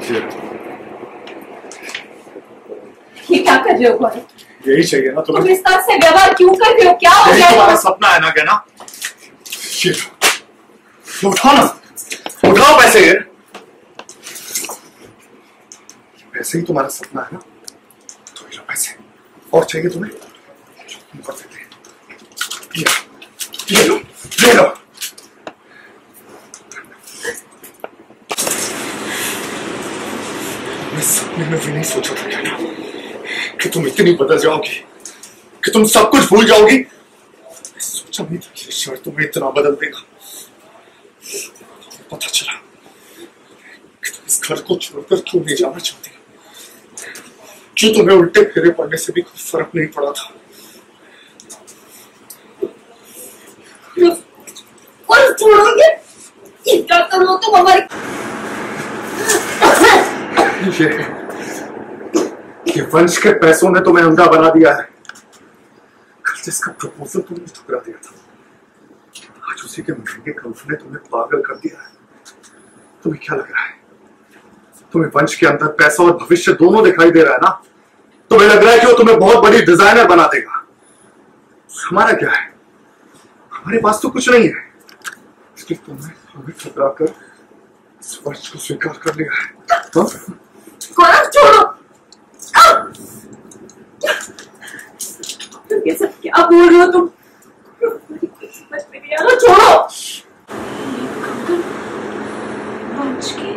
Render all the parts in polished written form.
ये क्या कर रहे हो गौरव? यही चाहिए ना तुम्हें? तुम इस तरह से व्यवहार क्यों कर रहे हो? क्या हो गया? तुम्हारा सपना है ना कहना? ये उठाओ ना, उठाओ पैसे। पैसे ही तुम्हारा सपना है ना? तो ये लो पैसे। और चाहिए तुम्हें? कर सकते हैं। ये लो, ये लो। मैं सपने में भी नहीं सोचा था कहना कि तुम इतनी बदल जाओगी, कि तुम सब कुछ भूल जाओगी। मैं सोचा नहीं था कि शर्त तुम्हें इतना बदल देगा। पता चला कि तुम इस घर को छोड़कर क्यों नहीं जाना चाहती, कि तुम्हें उल्टे फेरे पड़ने से भी कोई फर्क नहीं पड़ा था। और छोड़ोगे? क्या करो तुम हमारी? ये वंश के पैसों ने तुम्हें अंधा बना दिया है। कल जिसका प्रपोजल तुमने ठुकरा दिया था, आज उसी के महंगे खौफ ने तुम्हें पागल कर दिया है। तुम्हें क्या लग रहा है? तुम्हें वंश के अंदर पैसा और भविष्य दोनों दिखाई दे रहा है ना? तुम्हें लग रहा है कि वो तुम्हें बहुत बड़ी डिजाइनर बना देगा। हमारा क्या है? हमारे पास तो कुछ नहीं है, इसलिए तुमने हमें ठुकरा कर इस वंश को स्वीकार कर लिया है। गौरव छोड़ो। तुम ये सब क्या बोल रहे हो तुम? समझ में नहीं आ रहा। छोड़ो। वंश के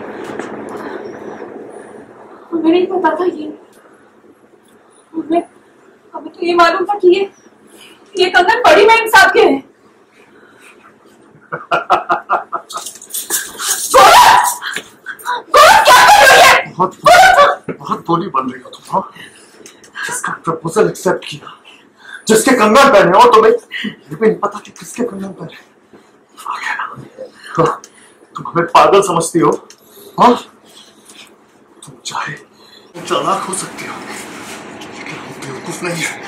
हमें नहीं पता था ये। हमें तो ये मालूम था कि ये कंगन बड़ी मैम साहब के हैं। बहुत बोली बन रही हो तुम। हाँ, जिसका प्रपोजल एक्सेप्ट किया, जिसके कंगन पहने हो, तुम्हें ये भी नहीं पता कि किसके कंगन पहने। हाँ, तुम हमें पागल समझती हो। हाँ, तुम चाहे चालाक हो सकती हो, लेकिन हम बेवकूफ नहीं है।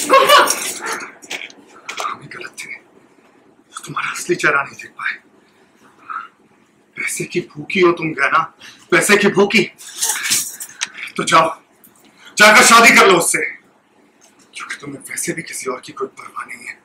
हम ही गलत थे, तुम्हारा असली चेहरा नहीं देख पाए। पैसे की भूखी हो तुम गहना, पैसे की भूखी। तो जाओ, जाकर शादी कर लो उससे, क्योंकि तुम्हें वैसे भी किसी और की कोई परवाह नहीं है।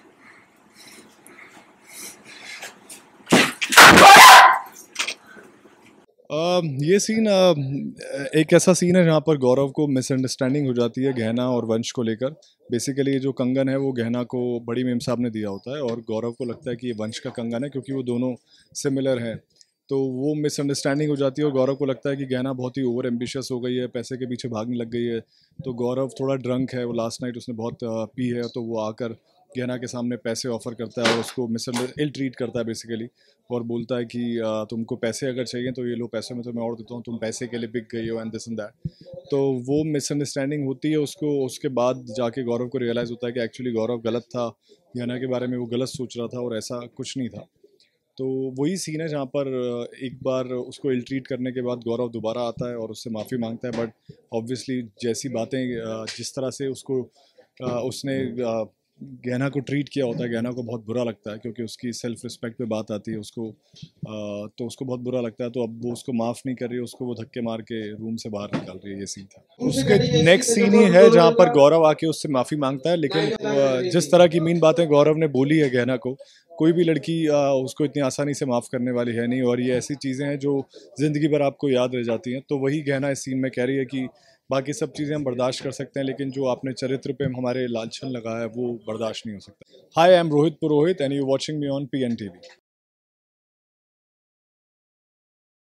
ये सीन एक ऐसा सीन है जहाँ पर गौरव को मिसअंडरस्टैंडिंग हो जाती है गहना और वंश को लेकर। बेसिकली जो कंगन है वो गहना को बड़ी मेम साहब ने दिया होता है और गौरव को लगता है कि ये वंश का कंगन है क्योंकि वो दोनों सिमिलर हैं। तो वो मिसअंडरस्टैंडिंग हो जाती है और गौरव को लगता है कि गहना बहुत ही ओवर एम्बिशियस हो गई है, पैसे के पीछे भागने लग गई है। तो गौरव थोड़ा ड्रंक है, वो लास्ट नाइट उसने बहुत पी है, तो वो आकर गहना के सामने पैसे ऑफर करता है और उसको इल ट्रीट करता है बेसिकली, और बोलता है कि तुमको पैसे अगर चाहिए तो ये लो, पैसे में तो मैं और देता हूँ, तुम पैसे के लिए बिक गई हो एंड दिस एंड दैट। तो वो मिसअंडरस्टैंडिंग होती है उसको। उसके बाद जाके गौरव को रियलाइज़ होता है कि एक्चुअली गौरव गलत था, गहना के बारे में वो गलत सोच रहा था और ऐसा कुछ नहीं था। तो वही सीन है जहाँ पर एक बार उसको इल ट्रीट करने के बाद गौरव दोबारा आता है और उससे माफ़ी मांगता है, बट ऑब्वियसली जैसी बातें जिस तरह से उसको उसने गहना को ट्रीट किया होता है, गहना को बहुत बुरा लगता है क्योंकि उसकी सेल्फ रिस्पेक्ट पे बात आती है उसको, तो उसको बहुत बुरा लगता है। तो अब वो उसको माफ़ नहीं कर रही है, उसको वो धक्के मार के रूम से बाहर निकाल रही है। ये सीन था। उसके नेक्स्ट सीन ही है जहाँ पर गौरव आके उससे माफ़ी मांगता है, लेकिन जिस तरह की मीन बातें गौरव ने बोली है गहना को, कोई भी लड़की उसको इतनी आसानी से माफ़ करने वाली है नहीं, और ये ऐसी चीज़ें हैं जो ज़िंदगी भर आपको याद रह जाती हैं। तो वही गहना इस सीन में कह रही है कि बाकी सब चीज़ें हम बर्दाश्त कर सकते हैं, लेकिन जो आपने चरित्र पे हमारे लांछन लगा है वो बर्दाश्त नहीं हो सकता। Hi, I am Rohit Purohit and you watching me on PN TV।